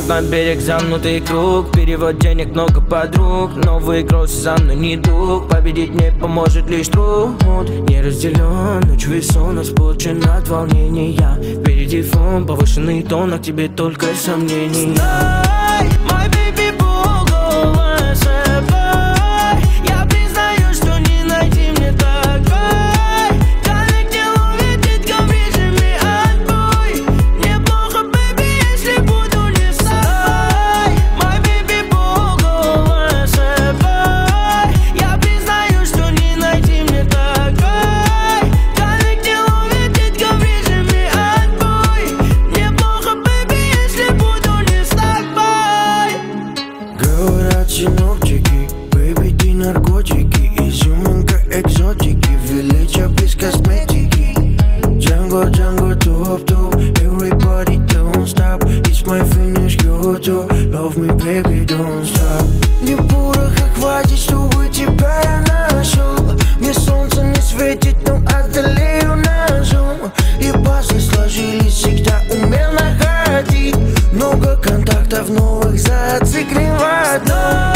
Шаг на берег, замкнутый круг. Перевод денег, много подруг. Новые кроссы за мной не друг. Победить мне поможет лишь труд. Не разделен, ночь сон испорчен от волнения. Впереди фон, повышенный тон, а к тебе только сомнений. Знай, мой бэйби, полголова собой. Я признаю, что не найти мне такой. Коллектив увидит, как в режиме отбой. Мне плохо, бэйби, если буду не с тобой. Мой бэйби, полголова собой. Я признаю, что не найти мне такой. Коллектив увидит, как в режиме отбой. Мне плохо, бэйби, если буду не с тобой. Говорят синоптики, бэйби, ты наркотики. Изюминка экзотики, величие без косметики. Django, Django, топ-топ. Everybody don't stop. It's my finish, your top. Love me, baby, don't stop. Мне пороха хватит, чтобы тебя я нашел. Мне солнце не светит, но одолею на зум. И пазлы сложились, всегда умел находить. Много контактов новых зацикливать.